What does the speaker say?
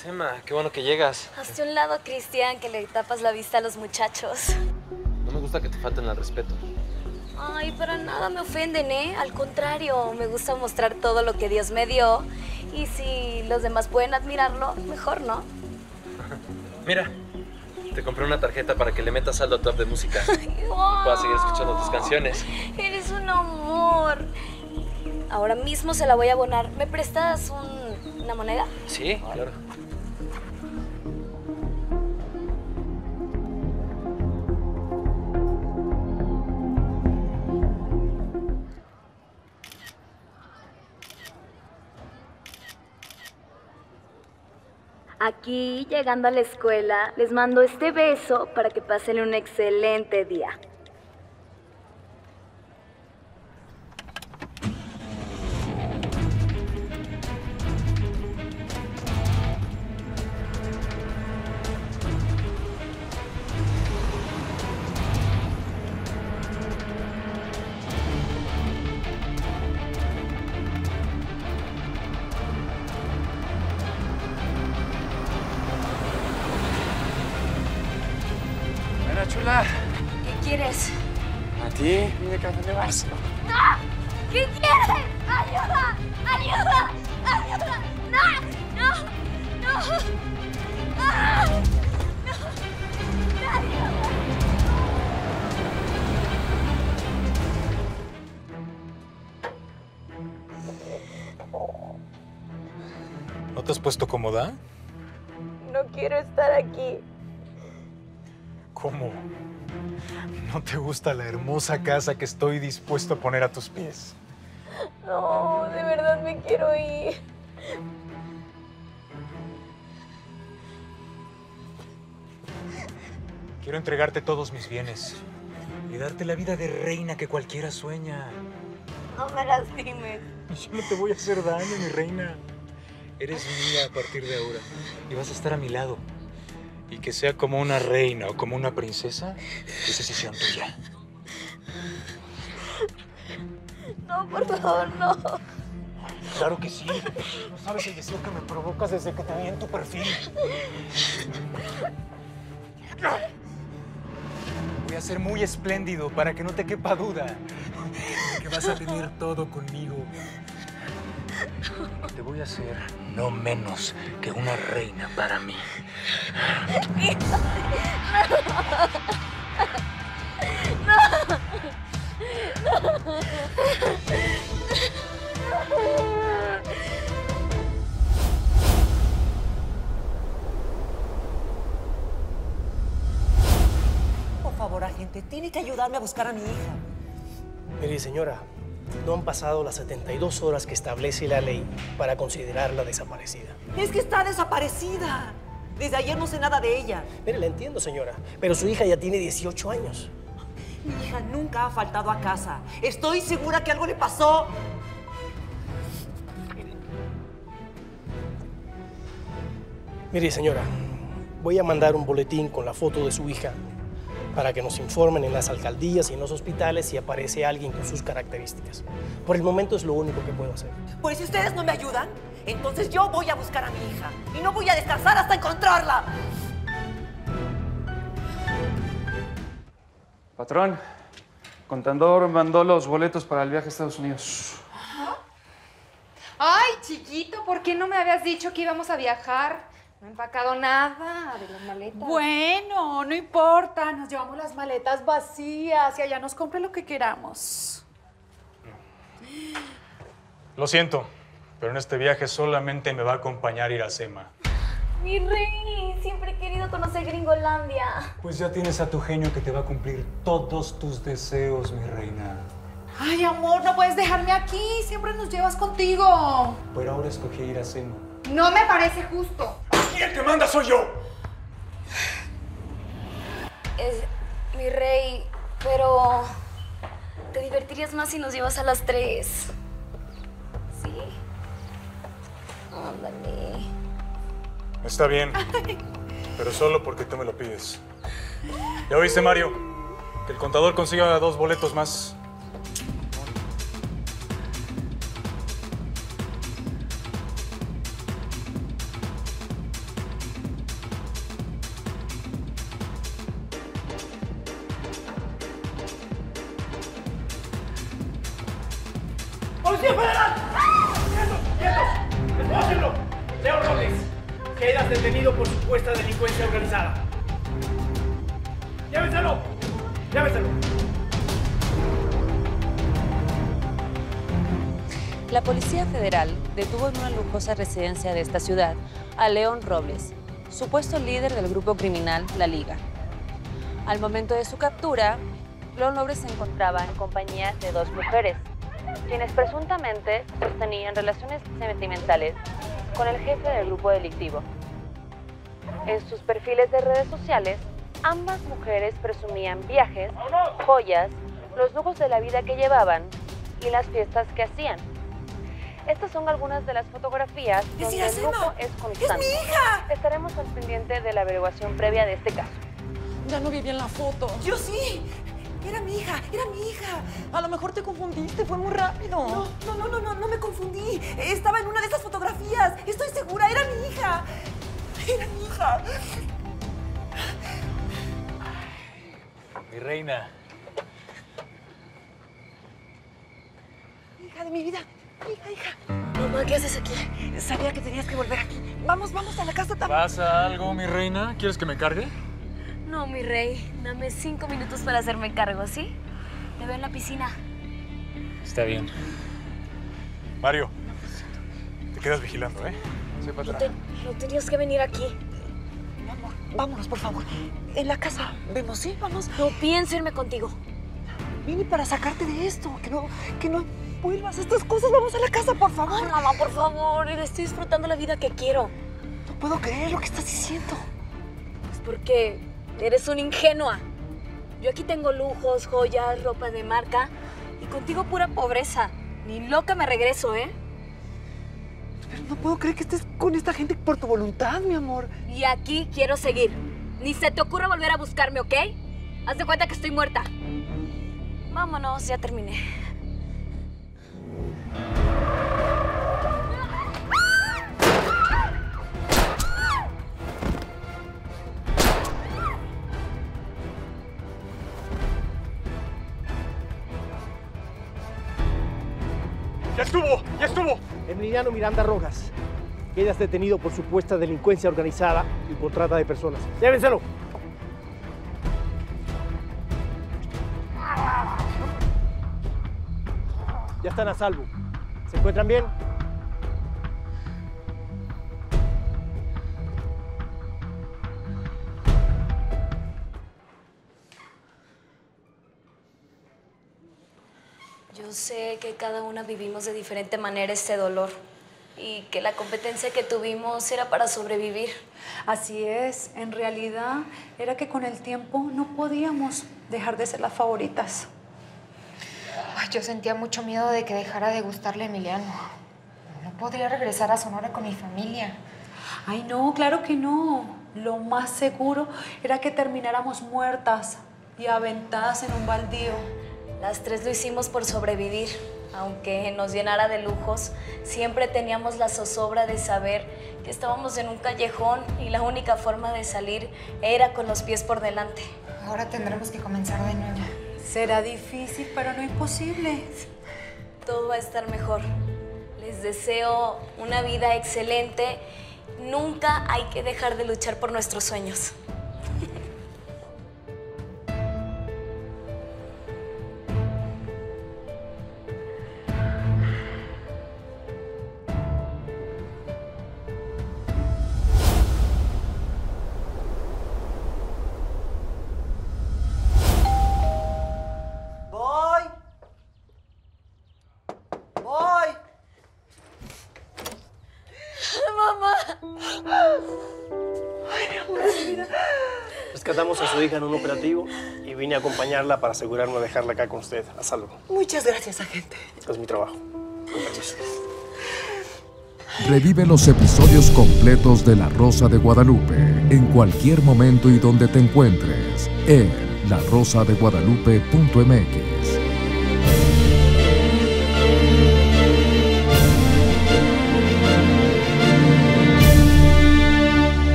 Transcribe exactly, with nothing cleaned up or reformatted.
Emma, qué bueno que llegas. Hazte un lado, Cristian, que le tapas la vista a los muchachos. No me gusta que te falten al respeto. Ay, para nada me ofenden, ¿eh? Al contrario, me gusta mostrar todo lo que Dios me dio. Y si los demás pueden admirarlo, mejor, ¿no? Mira, te compré una tarjeta para que le metas saldo a tu app de música. Ay, wow. Puedas seguir escuchando tus canciones. Eres un amor. Ahora mismo se la voy a abonar. ¿Me prestas un, una moneda? Sí, claro. Aquí, llegando a la escuela, les mando este beso para que pasen un excelente día. Chula. ¿Qué quieres? ¿A ti? Mira, ¿a dónde vas? ¡No! ¿Qué quieres? ¡Ayuda! ¡Ayuda! ¡Ayuda! ¡No! ¡No! ¡No! ¡Ah! ¡No! ¡Ayuda! ¿No te has puesto cómoda? No quiero estar aquí. ¿Cómo? ¿No te gusta la hermosa casa que estoy dispuesto a poner a tus pies? No, de verdad me quiero ir. Quiero entregarte todos mis bienes y darte la vida de reina que cualquiera sueña. No me lastimes. Yo no te voy a hacer daño, mi reina. Eres mía a partir de ahora y vas a estar a mi lado. Y que sea como una reina o como una princesa, esa decisión tuya. No, por favor, no. Claro que sí. No sabes el deseo que me provocas desde que te vi en tu perfil. Voy a ser muy espléndido para que no te quepa duda que vas a tener todo conmigo. Te voy a hacer no menos que una reina para mí. Por favor, agente, tiene que ayudarme a buscar a mi hija. Mire, señora, no han pasado las setenta y dos horas que establece la ley para considerarla desaparecida. Es que está desaparecida. Desde ayer no sé nada de ella. Mire, la entiendo, señora, pero su hija ya tiene dieciocho años. Mi hija nunca ha faltado a casa. Estoy segura que algo le pasó. Mire, señora, voy a mandar un boletín con la foto de su hija para que nos informen en las alcaldías y en los hospitales si aparece alguien con sus características. Por el momento es lo único que puedo hacer. Pues si ustedes no me ayudan, entonces yo voy a buscar a mi hija. Y no voy a descansar hasta encontrarla. Patrón, Contador mandó los boletos para el viaje a Estados Unidos. Ay, chiquito, ¿por qué no me habías dicho que íbamos a viajar? No he empacado nada de las maletas. Bueno, no importa. Nos llevamos las maletas vacías y allá nos compre lo que queramos. Lo siento, pero en este viaje solamente me va a acompañar Iracema. Mi rey, siempre he querido conocer Gringolandia. Pues ya tienes a tu genio que te va a cumplir todos tus deseos, mi reina. Ay, amor, no puedes dejarme aquí. Siempre nos llevas contigo. Pero ahora escogí a Iracema. No me parece justo. ¡Y el que manda soy yo! Es, mi rey, pero te divertirías más si nos llevas a las tres. ¿Sí? Ándale. Está bien, pero solo porque tú me lo pides. ¿Ya oíste, Mario? Que el contador consiga dos boletos más. ¡Policía Federal! ¡Quietos! ¡Quietos! ¡Despósenlo! León Robles, quedas detenido por supuesta delincuencia organizada. ¡Llévenselo! ¡Llévenselo! La Policía Federal detuvo en una lujosa residencia de esta ciudad a León Robles, supuesto líder del grupo criminal La Liga. Al momento de su captura, León Robles se encontraba en compañía de dos mujeres, quienes presuntamente sostenían relaciones sentimentales con el jefe del grupo delictivo. En sus perfiles de redes sociales, ambas mujeres presumían viajes, joyas, los lujos de la vida que llevaban y las fiestas que hacían. Estas son algunas de las fotografías donde el lujo es constante. ¡Es mi hija! Estaremos al pendiente de la averiguación previa de este caso. Ya no vi bien la foto. Yo sí. Era mi hija, era mi hija. A lo mejor te confundiste, fue muy rápido. No, no, no, no, no, no me confundí. Estaba en una de esas fotografías. Estoy segura, era mi hija. Era mi hija. Mi reina. Hija de mi vida. Hija, hija. Mamá, ¿qué haces aquí? Sabía que tenías que volver aquí. Vamos, vamos a la casa también. ¿Pasa algo, mi reina? ¿Quieres que me cargue? No, mi rey. Dame cinco minutos para hacerme cargo, ¿sí? Te veo en la piscina. Está bien. Mario, te quedas vigilando, ¿eh? Sí, para No, atrás. te- no tenías que venir aquí. Mi amor, vámonos, por favor. En la casa. Vemos, ¿sí? Vamos. No pienso irme contigo. Vine para sacarte de esto. Que no, que no vuelvas a estas cosas. Vamos a la casa, por favor. Ay, mamá, por favor. Estoy disfrutando la vida que quiero. No puedo creer lo que estás diciendo. Es porque eres una ingenua. Yo aquí tengo lujos, joyas, ropa de marca. Y contigo pura pobreza. Ni loca me regreso, ¿eh? Pero no puedo creer que estés con esta gente por tu voluntad, mi amor. Y aquí quiero seguir. Ni se te ocurra volver a buscarme, ¿ok? Haz de cuenta que estoy muerta. Vámonos, ya terminé. ¡Ya estuvo! ¡Ya estuvo! Emiliano Miranda Rojas, quedas detenido por supuesta delincuencia organizada y por trata de personas. ¡Llévenselo! Ya están a salvo. ¿Se encuentran bien? Yo sé que cada una vivimos de diferente manera este dolor y que la competencia que tuvimos era para sobrevivir. Así es, en realidad era que con el tiempo no podíamos dejar de ser las favoritas. Ay, yo sentía mucho miedo de que dejara de gustarle a Emiliano. No podría regresar a Sonora con mi familia. Ay, no, claro que no. Lo más seguro era que termináramos muertas y aventadas en un baldío. Las tres lo hicimos por sobrevivir. Aunque nos llenara de lujos, siempre teníamos la zozobra de saber que estábamos en un callejón y la única forma de salir era con los pies por delante. Ahora tendremos que comenzar de nuevo. Será difícil, pero no imposible. Todo va a estar mejor. Les deseo una vida excelente. Nunca hay que dejar de luchar por nuestros sueños. Voy. Voy. ¡Mamá! Ay, mi amor, mi vida. Rescatamos a su hija en un operativo y vine a acompañarla para asegurarme de dejarla acá con usted, a salvo. Muchas gracias, agente. Es mi trabajo. Con permiso. Revive los episodios completos de La Rosa de Guadalupe en cualquier momento y donde te encuentres en la rosa de guadalupe punto m x.